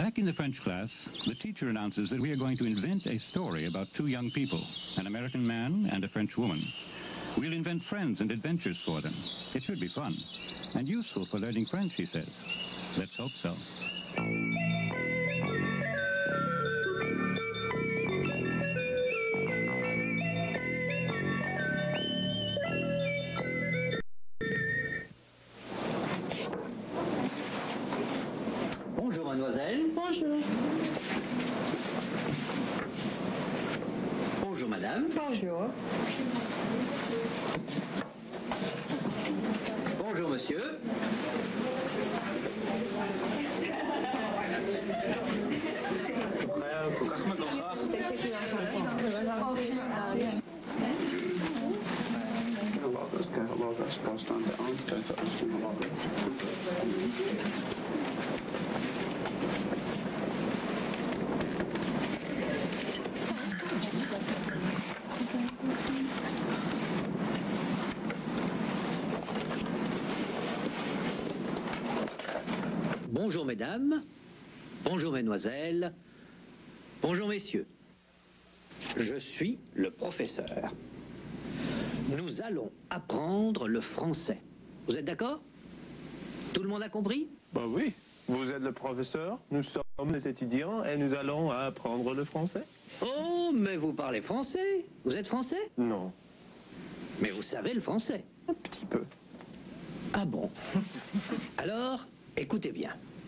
Back in the French class, the teacher announces that we are going to invent a story about two young people, an American man and a French woman. We'll invent friends and adventures for them. It should be fun and useful for learning French, she says. Let's hope so. Bonjour, mademoiselle. Bonjour. Bonjour, madame. Bonjour. Bonjour, monsieur. Bonjour, mesdames. Bonjour, mesdemoiselles. Bonjour, messieurs. Je suis le professeur. Nous allons apprendre le français. Vous êtes d'accord? Tout le monde a compris? Bah oui, vous êtes le professeur, nous sommes les étudiants et nous allons apprendre le français. Oh, mais vous parlez français? Vous êtes français? Non, Mais vous savez le français? un petit peu. Ah bon? Alors, écoutez bien.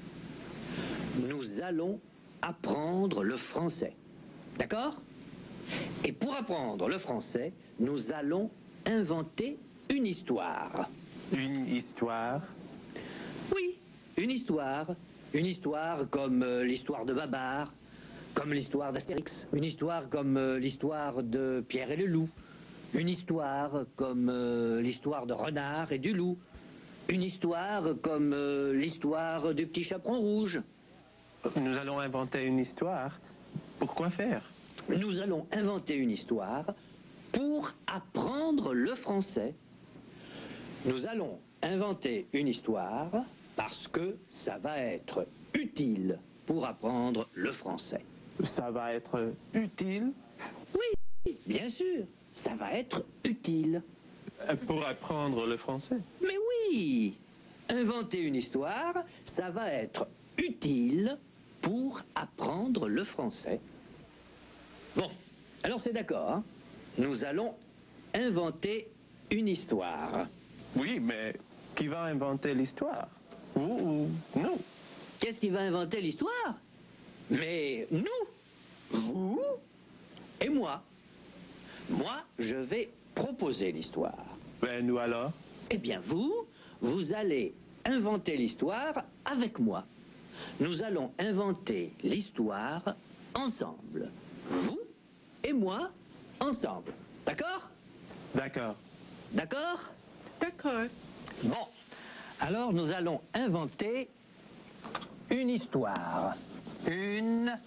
Nous allons apprendre le français. D'accord? Et pour apprendre le français, nous allons inventer une histoire. Une histoire. Oui, une histoire. Une histoire comme l'histoire de Babar, comme l'histoire d'Astérix, une histoire comme l'histoire de Pierre et le loup, une histoire comme l'histoire de Renard et du loup, une histoire comme l'histoire du petit chaperon rouge. Nous allons inventer une histoire. Pourquoi faire? Nous allons inventer une histoire pour apprendre le français. Nous allons inventer une histoire parce que ça va être utile pour apprendre le français. Ça va être utile Oui, bien sûr, ça va être utile. pour apprendre le français. Mais oui, inventer une histoire, ça va être utile pour apprendre le français. Bon, alors c'est d'accord, hein? Nous allons inventer une histoire. Oui, mais qui va inventer l'histoire? Vous ou nous? Qu'est-ce qui va inventer l'histoire? Mais nous, vous et moi. Moi, je vais proposer l'histoire. Ben nous alors? Eh bien, vous allez inventer l'histoire avec moi. Nous allons inventer l'histoire ensemble. Vous et moi, ensemble. D'accord? D'accord. D'accord? D'accord. Bon, alors nous allons inventer une histoire. Une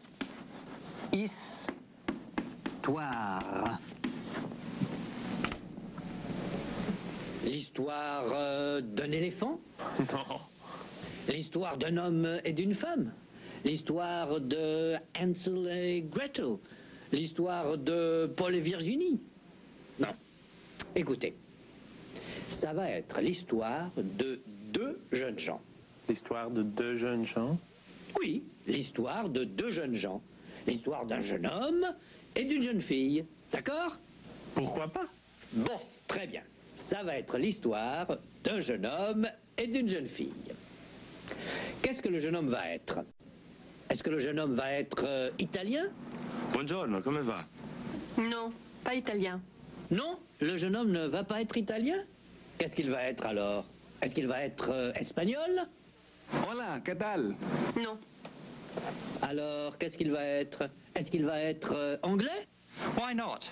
histoire. L'histoire d'un éléphant? Non. L'histoire d'un homme et d'une femme? L'histoire de Hansel et Gretel? L'histoire de Paul et Virginie? Non. Écoutez, ça va être l'histoire de deux jeunes gens. L'histoire de deux jeunes gens? Oui, l'histoire de deux jeunes gens. L'histoire d'un jeune homme et d'une jeune fille. D'accord? Pourquoi pas? Bon, très bien. Ça va être l'histoire d'un jeune homme et d'une jeune fille. Qu'est-ce que le jeune homme va être? Est-ce que le jeune homme va être italien? Buongiorno, come va? Non, pas italien. Non, le jeune homme ne va pas être italien. Qu'est-ce qu'il va être alors? Est-ce qu'il va être espagnol? Hola, ¿qué tal? Non. Alors, qu'est-ce qu'il va être? Est-ce qu'il va être anglais? Why not?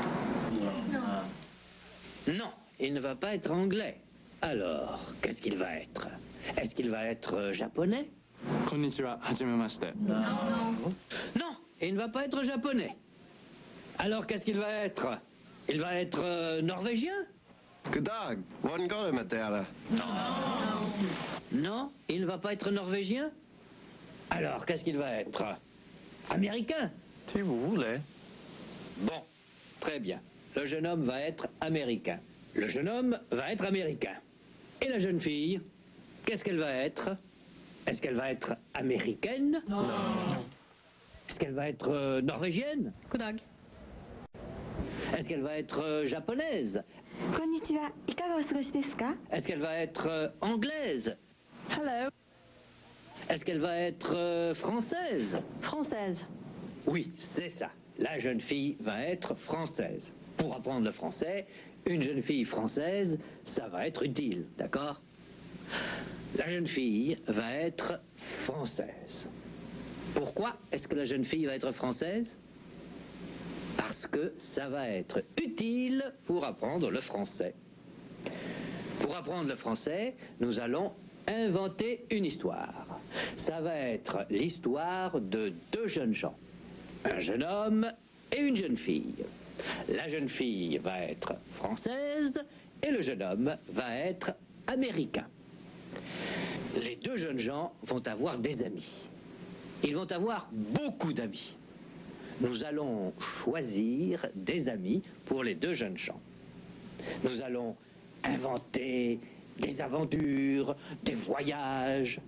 Non, il ne va pas être anglais. Alors, qu'est-ce qu'il va être? Est-ce qu'il va être japonais? Konnichiwa, hajimemashite. Non, il ne va pas être japonais. Alors, qu'est-ce qu'il va être? Il va être norvégien? God dag, hvordan går det med dere? Non, il ne va pas être norvégien? Alors, qu'est-ce qu'il va être? Américain? Si vous voulez. Bon, très bien. Le jeune homme va être américain. Le jeune homme va être américain. Et la jeune fille, qu'est-ce qu'elle va être? Est-ce qu'elle va être américaine? Non. Est-ce qu'elle va être norvégienne? Goddag. Est-ce qu'elle va être japonaise? こんにちは。いかがお過ごしですか？ Est-ce qu'elle va être anglaise? Hello. Est-ce qu'elle va être française? Française. Oui, c'est ça. La jeune fille va être française. Pour apprendre le français, une jeune fille française, ça va être utile, d'accord? La jeune fille va être française. Pourquoi est-ce que la jeune fille va être française? Parce que ça va être utile pour apprendre le français. Pour apprendre le français, nous allons inventer une histoire. Ça va être l'histoire de deux jeunes gens. Un jeune homme et une jeune fille. La jeune fille va être française et le jeune homme va être américain. Les deux jeunes gens vont avoir des amis. Ils vont avoir beaucoup d'amis. Nous allons choisir des amis pour les deux jeunes gens. Nous allons inventer des aventures, des voyages.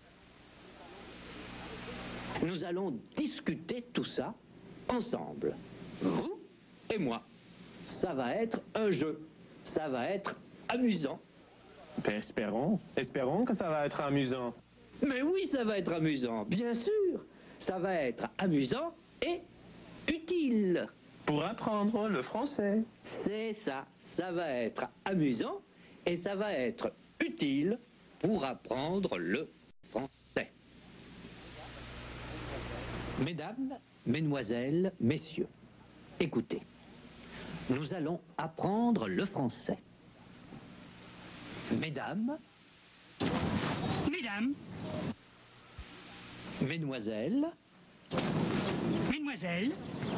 Nous allons discuter tout ça ensemble. Vous et moi. Ça va être un jeu. Ça va être amusant. Ben, espérons que ça va être amusant. Mais oui, ça va être amusant, bien sûr. Ça va être amusant et utile. Pour apprendre le français. C'est ça. Ça va être amusant et ça va être utile pour apprendre le français. Mesdames, mesdemoiselles, messieurs, écoutez. Nous allons apprendre le français. Mesdames, Mesdames, mesdemoiselles, Mesdemoiselles,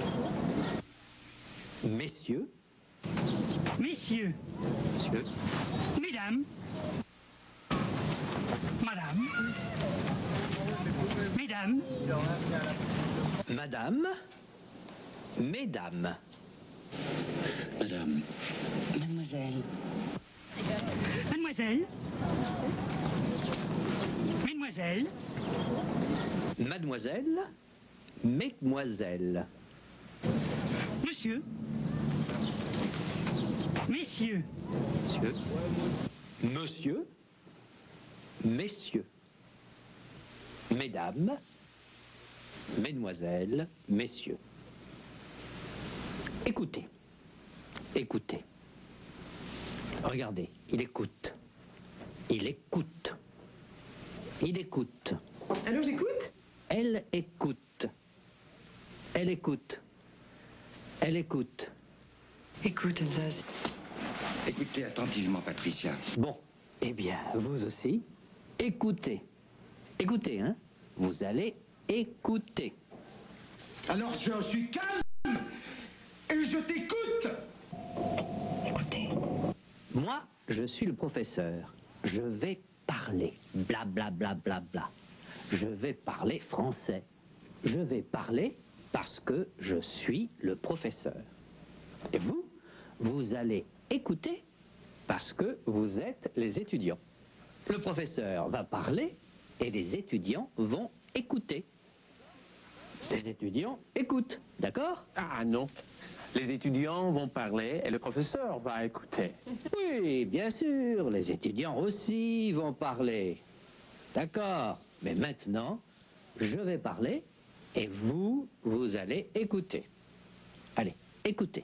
messieurs, Messieurs, messieurs, Mesdames, Madame, Mesdames, madame, mesdames, Madame. Mademoiselle. Mademoiselle, Mesdemoiselles, mademoiselle, mesdemoiselles, Monsieur, Messieurs, monsieur, monsieur, messieurs, mesdames, mesdemoiselles, messieurs. Écoutez, écoutez. Regardez, il écoute. Il écoute. Il écoute. Allô, j'écoute? Elle écoute. Elle écoute. Elle écoute. Écoute, Elsa. Écoutez attentivement, Patricia. Bon, eh bien, vous aussi, écoutez. Écoutez, hein. Vous allez écouter. Alors je suis calme et je t'écoute. Écoutez. Moi, je suis le professeur. Je vais parler. Bla bla bla bla bla. Je vais parler français. Je vais parler parce que je suis le professeur. Et vous, vous allez écouter parce que vous êtes les étudiants. Le professeur va parler et les étudiants vont écouter. Les étudiants écoutent, d'accord? Ah non. Les étudiants vont parler et le professeur va écouter. Oui, bien sûr, les étudiants aussi vont parler. D'accord, mais maintenant, je vais parler et vous, vous allez écouter. Allez, écoutez.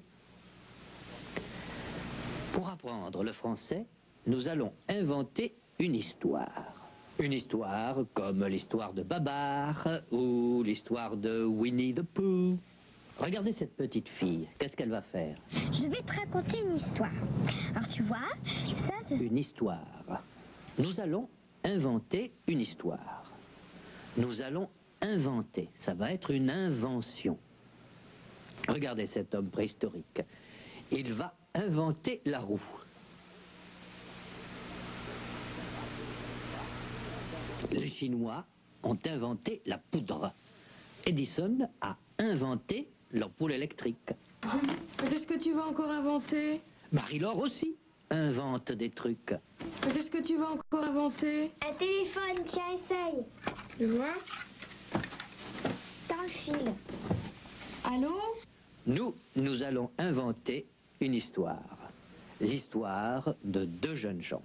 Pour apprendre le français, nous allons inventer une histoire. Une histoire comme l'histoire de Babar ou l'histoire de Winnie the Pooh. Regardez cette petite fille, qu'est-ce qu'elle va faire? Je vais te raconter une histoire. Alors tu vois, ça c'est... Une histoire. Nous allons inventer une histoire. Nous allons inventer, ça va être une invention. Regardez cet homme préhistorique. Il va inventer la roue. Les Chinois ont inventé la poudre. Edison a inventé l'ampoule électrique. Mais qu'est-ce que tu vas encore inventer? Marie-Laure aussi invente des trucs. Mais qu'est-ce que tu vas encore inventer? Un téléphone, tiens, essaye. Tu vois? Dans le fil. Allô? Nous allons inventer une histoire. L'histoire de deux jeunes gens.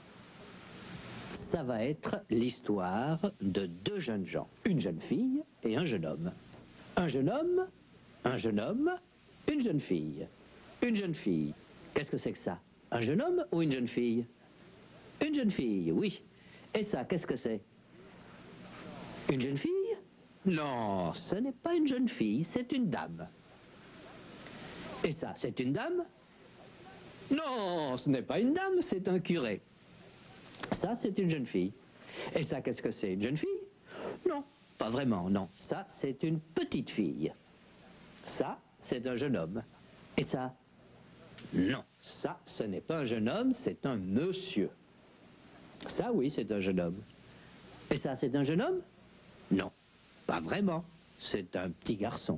Ça va être l'histoire de deux jeunes gens. Une jeune fille et un jeune homme. Un jeune homme, un jeune homme, une jeune fille. Une jeune fille. Qu'est-ce que c'est que ça? Un jeune homme ou une jeune fille? Une jeune fille, oui. Et ça, qu'est-ce que c'est? Une jeune fille? Non, ce n'est pas une jeune fille, c'est une dame. Et ça, c'est une dame? Non, ce n'est pas une dame, c'est un curé. Ça, c'est une jeune fille. Et ça, qu'est-ce que c'est? Une jeune fille? Non, pas vraiment, non. Ça, c'est une petite fille. Ça, c'est un jeune homme. Et ça? Non, ça, ce n'est pas un jeune homme, c'est un monsieur. Ça, oui, c'est un jeune homme. Et ça, c'est un jeune homme? Non, pas vraiment. C'est un petit garçon.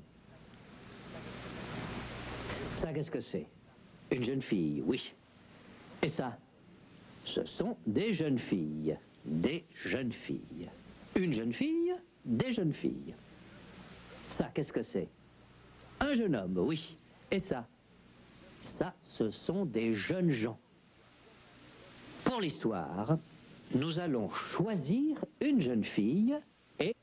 Ça, qu'est-ce que c'est? Une jeune fille, oui. Et ça? Ce sont des jeunes filles. Des jeunes filles. Une jeune fille, des jeunes filles. Ça, qu'est-ce que c'est? Un jeune homme, oui. Et ça? Ça, ce sont des jeunes gens. Pour l'histoire, nous allons choisir une jeune fille et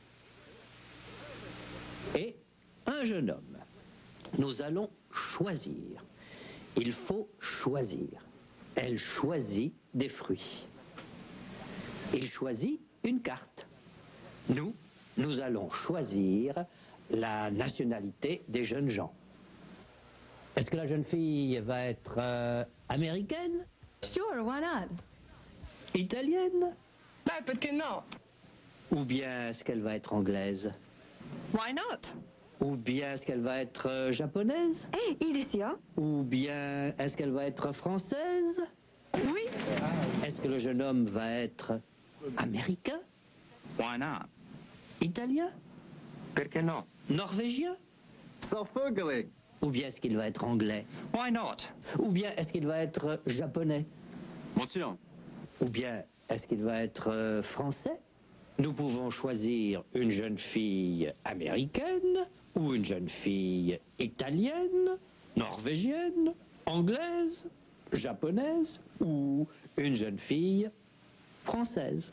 un jeune homme. Nous allons choisir. Il faut choisir. Elle choisit des fruits. Il choisit une carte. Nous allons choisir la nationalité des jeunes gens. Est-ce que la jeune fille va être américaine? Sure, why not? Italienne? Bah, perché no? Ou bien est-ce qu'elle va être anglaise? Why not? Ou bien est-ce qu'elle va être japonaise? いいですよ。 Ou bien est-ce qu'elle va être française? Oui. Est-ce que le jeune homme va être américain? Why not? Italien? Perché no? Norvégien? Selvfølgelig. Ou bien est-ce qu'il va être anglais? Why not? Ou bien est-ce qu'il va être japonais? もちろん。 Ou bien est-ce qu'il va être français? Nous pouvons choisir une jeune fille américaine ou une jeune fille italienne, norvégienne, anglaise, japonaise ou une jeune fille française.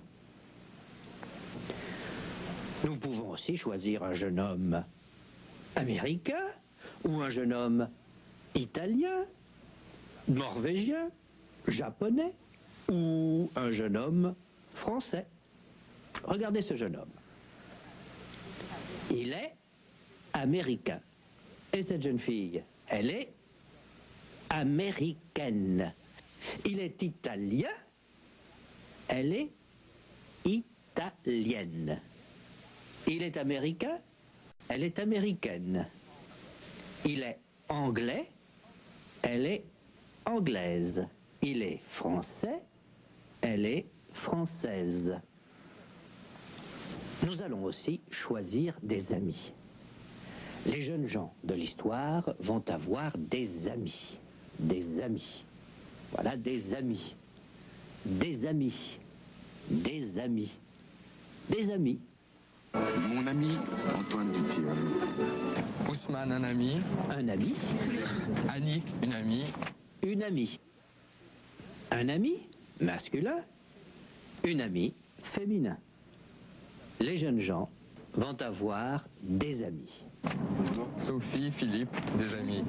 Nous pouvons aussi choisir un jeune homme américain ou un jeune homme italien, norvégien, japonais ou un jeune homme français. Regardez ce jeune homme. Il est américain. Et cette jeune fille, elle est américaine. Il est italien. Elle est italienne. Il est américain. Elle est américaine. Il est anglais. Elle est anglaise. Il est français. Elle est française. Nous allons aussi choisir des amis. Les jeunes gens de l'histoire vont avoir des amis. Des amis. Voilà, des amis. Des amis. Des amis. Des amis. Mon ami Antoine Dutier. Ousmane, un ami. Un ami. Annick, une amie. Une amie. Un ami masculin. Une amie féminin. Les jeunes gens vont avoir des amis. Sophie, Philippe, des amis.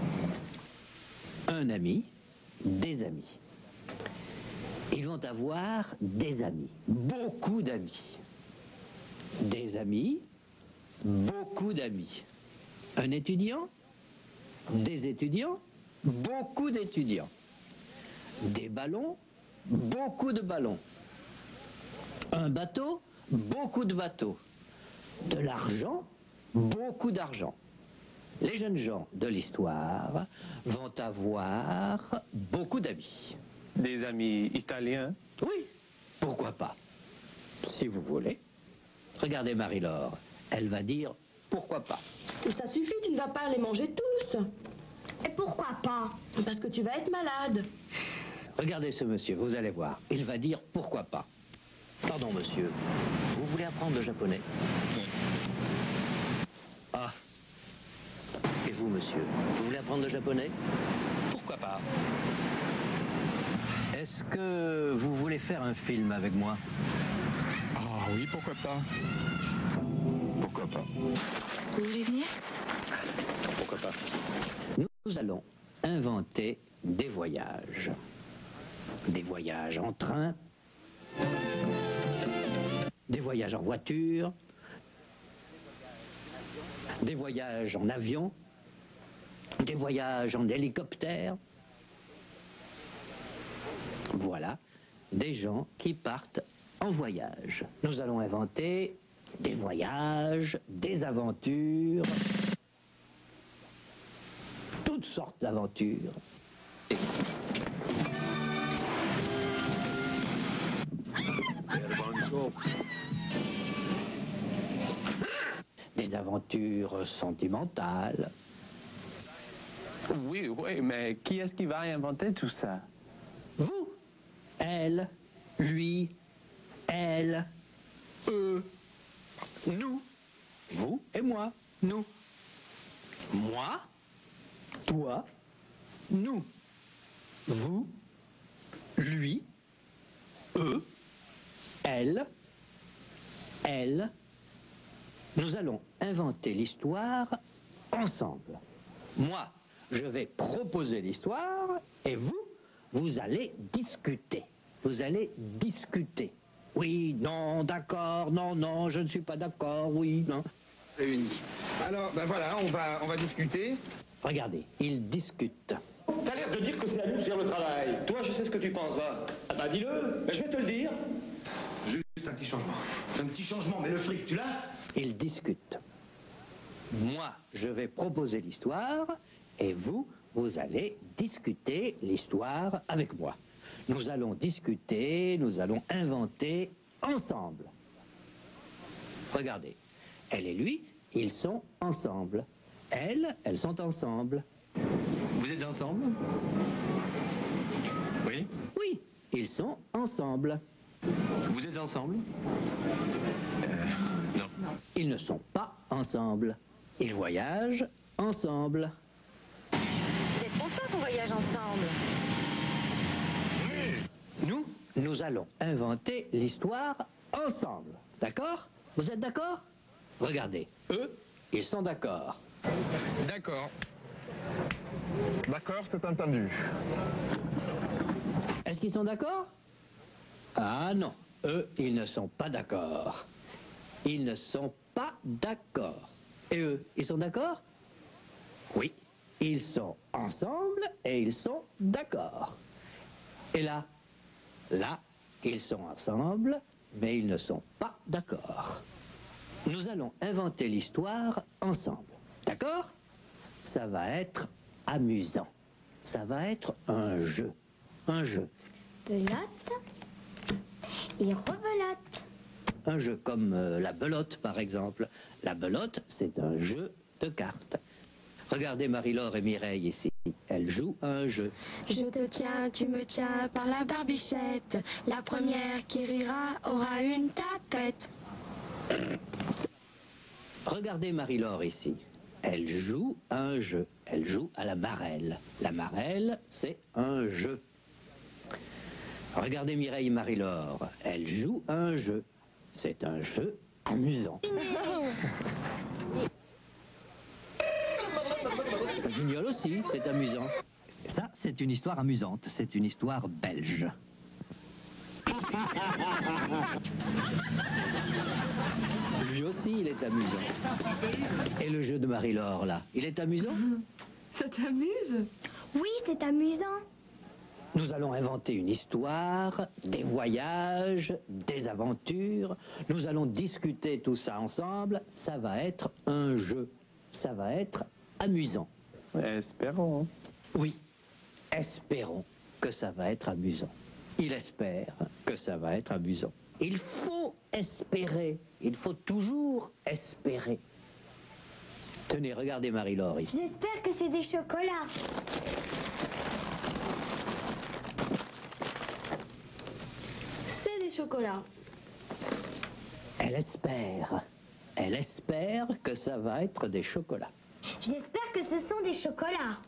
Un ami, des amis. Ils vont avoir des amis, beaucoup d'amis. Des amis, beaucoup d'amis. Un étudiant, des étudiants, beaucoup d'étudiants. Des ballons, beaucoup de ballons. Un bateau, beaucoup de bateaux. De l'argent, beaucoup d'argent. Les jeunes gens de l'histoire vont avoir beaucoup d'amis. Des amis italiens. Oui, pourquoi pas? Si vous voulez. Regardez Marie-Laure. Elle va dire pourquoi pas. Ça suffit, tu ne vas pas les manger tous. Et pourquoi pas? Parce que tu vas être malade. Regardez ce monsieur, vous allez voir. Il va dire pourquoi pas. Pardon monsieur, vous voulez apprendre le japonais? Ah. Et vous monsieur, vous voulez apprendre le japonais? Pourquoi pas? Est-ce que vous voulez faire un film avec moi? Ah oui, pourquoi pas? Pourquoi pas? Vous voulez venir? Pourquoi pas? Nous allons inventer des voyages. Des voyages en train, des voyages en voiture, des voyages en avion, des voyages en hélicoptère. Voilà, des gens qui partent en voyage. Nous allons inventer des voyages, des aventures, toutes sortes d'aventures. Des aventures sentimentales. Oui, oui, mais qui est-ce qui va inventer tout ça? Vous, elle, lui, elle, eux, nous, vous et moi, nous. Moi, toi, nous. Vous, lui, eux, elle. Nous allons inventer l'histoire ensemble. Moi, je vais proposer l'histoire et vous allez discuter. Vous allez discuter. Oui, non, d'accord, non, non, je ne suis pas d'accord, oui, non. Réunis. Alors, ben voilà, on va discuter. Regardez, ils discutent. T'as l'air de dire que c'est à nous de faire le travail. Toi, je sais ce que tu penses, va. Ah bah dis-le, Mais je vais te le dire. Juste un petit changement. Un petit changement, mais le fric, tu l'as? Ils discutent. Moi, je vais proposer l'histoire et vous allez discuter l'histoire avec moi. Nous allons discuter, nous allons inventer ensemble. Regardez, elle et lui, ils sont ensemble. Elles sont ensemble. Vous êtes ensemble? Oui. Oui, ils sont ensemble. Vous êtes ensemble? Non. Ils ne sont pas ensemble. Ils voyagent ensemble. Vous êtes content qu'on voyage ensemble? Nous allons inventer l'histoire ensemble. D'accord? Vous êtes d'accord? Regardez, eux, ils sont d'accord. D'accord. D'accord, c'est entendu. Est-ce qu'ils sont d'accord? Ah non, eux, ils ne sont pas d'accord. Ils ne sont pas d'accord. Et eux, ils sont d'accord? Oui, ils sont ensemble et ils sont d'accord. Et là, ils sont ensemble, mais ils ne sont pas d'accord. Nous allons inventer l'histoire ensemble. D'accord? Ça va être amusant. Ça va être un jeu. Un jeu. Belote et rebelote. Un jeu comme la belote, par exemple. La belote, c'est un jeu de cartes. Regardez Marie-Laure et Mireille ici. Elles jouent à un jeu. Je te tiens, tu me tiens par la barbichette. La première qui rira aura une tapette. Regardez Marie-Laure ici. Elle joue à un jeu. Elle joue à la marelle. La marelle, c'est un jeu. Regardez Mireille et Marie-Laure. Elles jouent à un jeu. C'est un jeu amusant. Guignol aussi, c'est amusant. Ça, c'est une histoire amusante. C'est une histoire belge. Lui aussi, il est amusant. Et le jeu de Marie-Laure, là, il est amusant? Ça t'amuse? Oui, c'est amusant. Nous allons inventer une histoire, des voyages, des aventures. Nous allons discuter tout ça ensemble. Ça va être un jeu. Ça va être amusant. Espérons. Oui, espérons que ça va être amusant. Il espère que ça va être amusant. Il faut espérer. Il faut toujours espérer. Tenez, regardez Marie-Laure ici. J'espère que c'est des chocolats. C'est des chocolats. Elle espère. Elle espère que ça va être des chocolats. J'espère que ce sont des chocolats.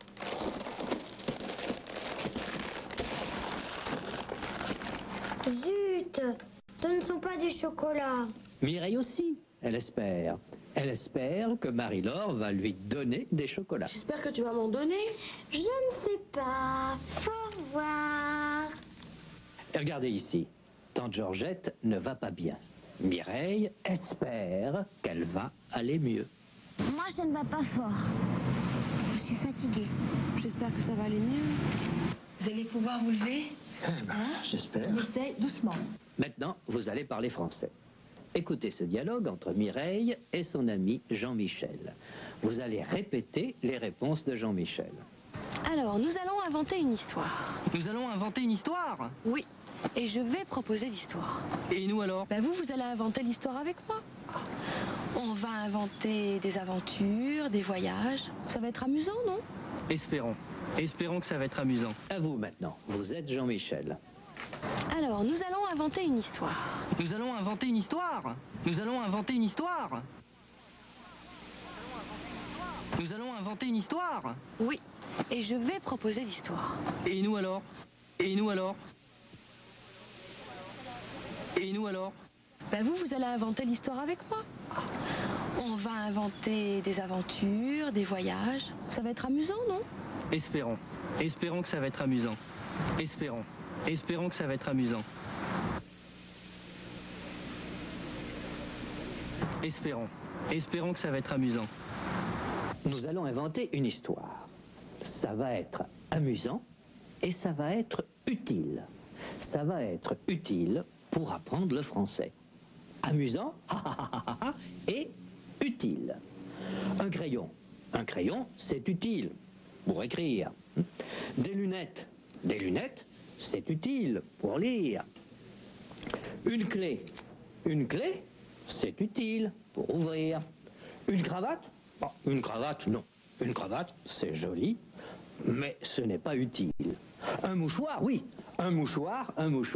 Zut, ce ne sont pas des chocolats. Mireille aussi, elle espère. Elle espère que Marie-Laure va lui donner des chocolats. J'espère que tu vas m'en donner. Je ne sais pas. Faut voir. Et regardez ici, tante Georgette ne va pas bien. Mireille espère qu'elle va aller mieux. Moi, ça ne va pas fort. Je suis fatiguée. J'espère que ça va aller mieux. Vous allez pouvoir vous lever? J'espère. On essaye doucement. Maintenant, vous allez parler français. Écoutez ce dialogue entre Mireille et son ami Jean-Michel. Vous allez répéter les réponses de Jean-Michel. Alors, nous allons inventer une histoire. Nous allons inventer une histoire. Oui. Et je vais proposer l'histoire. Et nous alors? Ben vous allez inventer l'histoire avec moi. On va inventer des aventures, des voyages. Ça va être amusant, non? Espérons. Espérons que ça va être amusant. À vous maintenant, vous êtes Jean-Michel. Alors, nous allons inventer une histoire. Nous allons inventer une histoire. Nous allons inventer une histoire. Nous allons inventer une histoire. Oui. Et je vais proposer l'histoire. Et nous alors? Et nous alors? Et nous alors? Ben vous allez inventer l'histoire avec moi. On va inventer des aventures, des voyages. Ça va être amusant, non? Espérons. Espérons que ça va être amusant. Espérons. Espérons que ça va être amusant. Espérons. Espérons que ça va être amusant. Nous allons inventer une histoire. Ça va être amusant et ça va être utile. Ça va être utile pour apprendre le français. Amusant et utile. Un crayon. Un crayon, c'est utile pour écrire. Des lunettes. Des lunettes, c'est utile pour lire. Une clé. Une clé, c'est utile pour ouvrir. Une cravate? Oh, une cravate, non. Une cravate, c'est joli, mais ce n'est pas utile. Un mouchoir, oui. Un mouchoir,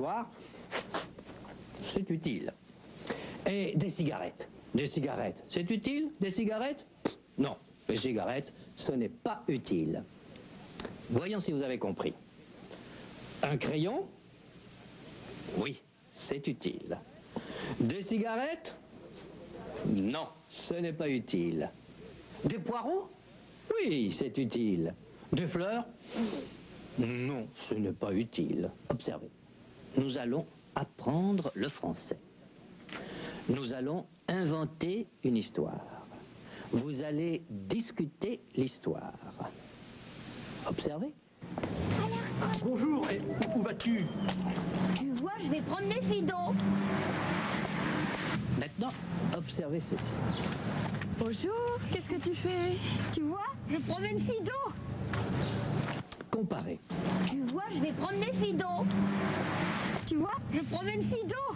c'est utile. Et des cigarettes. Des cigarettes, c'est utile? Des cigarettes? Non. Les cigarettes, ce n'est pas utile. Voyons si vous avez compris. Un crayon? Oui, c'est utile. Des cigarettes? Non, ce n'est pas utile. Des poireaux? Oui, c'est utile. Des fleurs? Non, ce n'est pas utile. Observez. Nous allons apprendre le français. Nous allons inventer une histoire. Vous allez discuter l'histoire. Observez. Bonjour, et où vas-tu? Tu vois, je vais prendre des filles d'eau. Maintenant, observez ceci. Bonjour, qu'est-ce que tu fais? Tu vois, je prends une fille d'eau. Comparez. Tu vois, je vais prendre des filles d'eau. Tu vois, je prends une fille d'eau.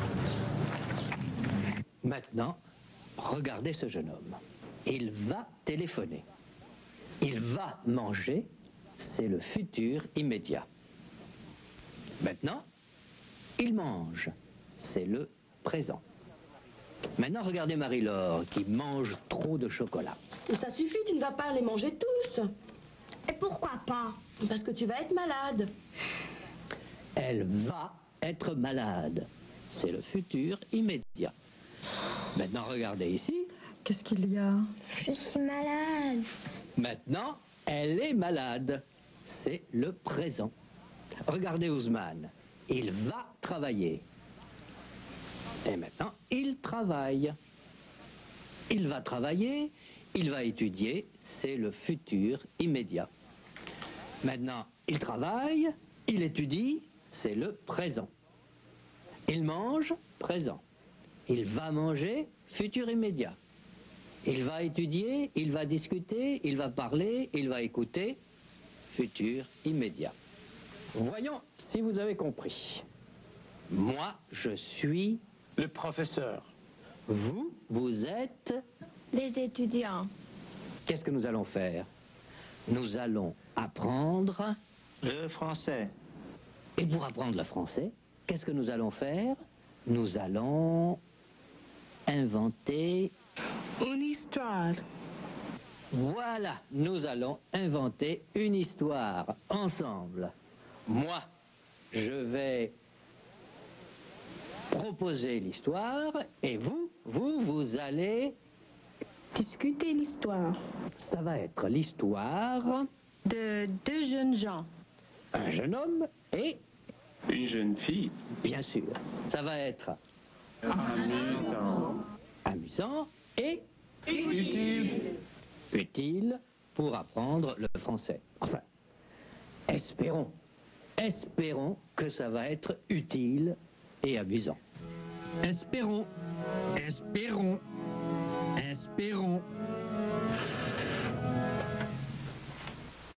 Maintenant, regardez ce jeune homme. Il va téléphoner. Il va manger. C'est le futur immédiat. Maintenant, il mange. C'est le présent. Maintenant, regardez Marie-Laure qui mange trop de chocolat. Ça suffit, tu ne vas pas les manger tous. Et pourquoi pas? Parce que tu vas être malade. Elle va être malade. C'est le futur immédiat. Maintenant, regardez ici. Qu'est-ce qu'il y a? Je suis malade. Maintenant, elle est malade. C'est le présent. Regardez Ousmane. Il va travailler. Et maintenant, il travaille. Il va travailler, il va étudier. C'est le futur immédiat. Maintenant, il travaille, il étudie. C'est le présent. Il mange, présent. Il va manger, futur immédiat. Il va étudier, il va discuter, il va parler, il va écouter, futur immédiat. Voyons si vous avez compris. Moi, je suis... Le professeur. Vous, vous êtes... Les étudiants. Qu'est-ce que nous allons faire? Nous allons apprendre... Le français. Et pour apprendre le français, qu'est-ce que nous allons faire? Nous allons inventer... Une histoire. Voilà, nous allons inventer une histoire ensemble. Moi, je vais proposer l'histoire et vous allez... Discuter l'histoire. Ça va être l'histoire... De deux jeunes gens. Un jeune homme et... Une jeune fille. Bien sûr, ça va être... Amusant. Amusant et... Utile. Utile pour apprendre le français. Enfin, espérons que ça va être utile et amusant. Espérons.